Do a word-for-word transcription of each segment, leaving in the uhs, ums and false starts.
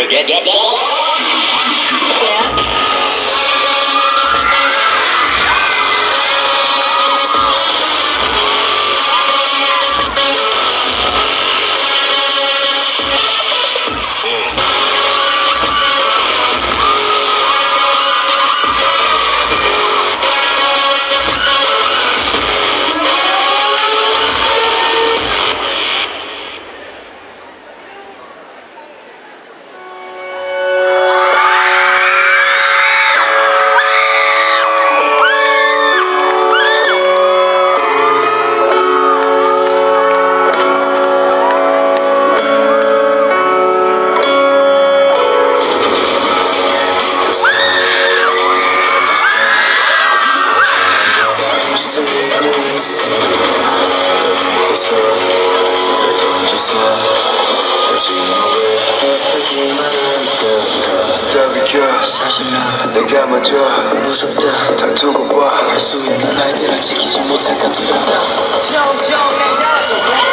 사실 난 내가 먼저 무섭다 다투고 봐 할 수 있는 아이들을 지키지 못할까 두렵다 점점 날 잡아줘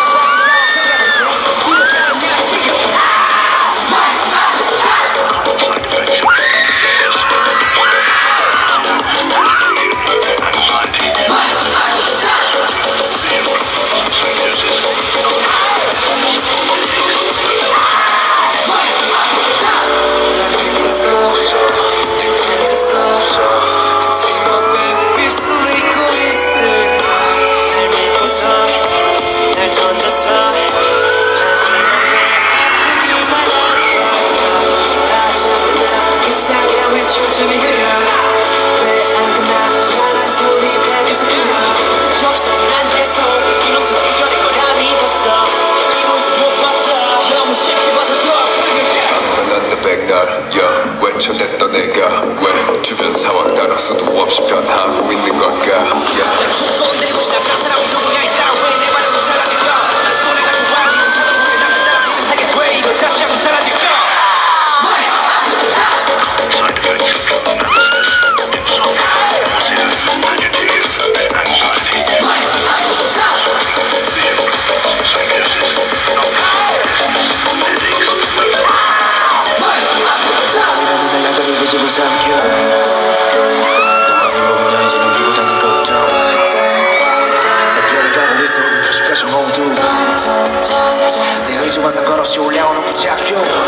외쳐댔던 내가 왜 주변 상황 따라 수도 없이 변하고 있는 걸까 yeah. 손들고 지나간 사람이 누구냐 있다 왜 내 말을 못 달라질까 난 노래가 좋아 못하는 노래 나는 따라 하게 돼 이걸 다시 한번 달라질까 모두 내 의지와 상관없이 올라오는 부작용